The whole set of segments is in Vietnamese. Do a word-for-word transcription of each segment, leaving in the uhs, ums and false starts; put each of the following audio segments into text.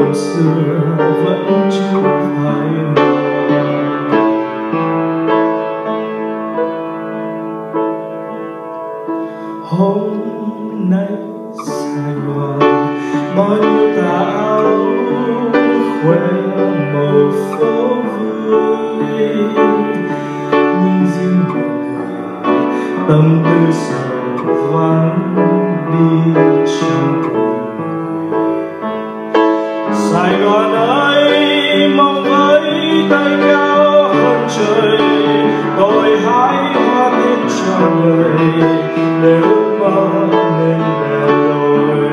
năm xưa vẫn chưa phai mờ. Hôm nay Sài Gòn bao nhiêu tà áo khoe màu phố vui, nhưng riêng một người tâm tư sầu vắng đi trong cùng người. Sài Gòn ơi, mong với tay cao hơn trời, tôi hái hoa đến cho đời để ước mơ nên đẹp đôi.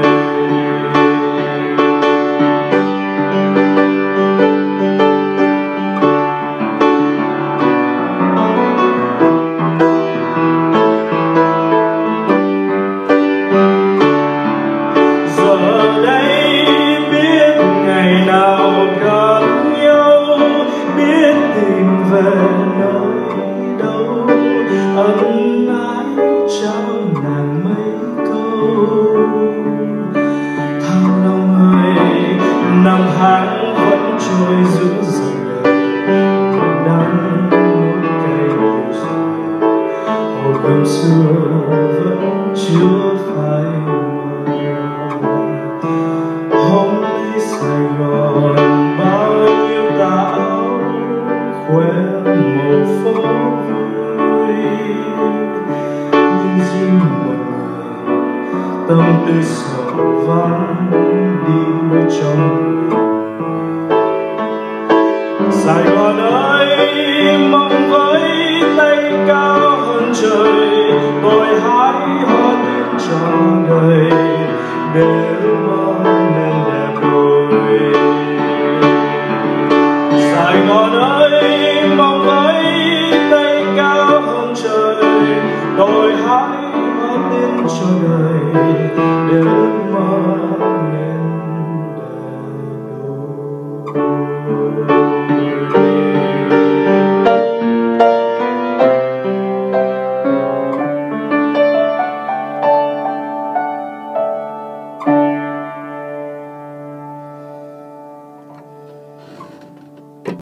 Giờ đây biết ngày nào gặp nhau, biết tìm về nơi đâu, ân ái trao nàng mấy câu. Thăng Long ơi, năm tháng vẫn trôi dữ dội, đang nỗi cay nhiều rồi, hồ gươm xưa vẫn chưa phai mờ. Hôm nay Sài Gòn bao nhiêu tà áo khoe màu phố vui, nhưng riêng một người tâm tư sầu vắng đi trong người. Sài Gòn ơi, mong với tay cao hơn trời, tôi hái hoa đến cho đời để ước mơ nên đẹp đôi. Sài Gòn ơi, mong với tay cao hơn trời, tôi hái hoa đến cho đời để ước mơ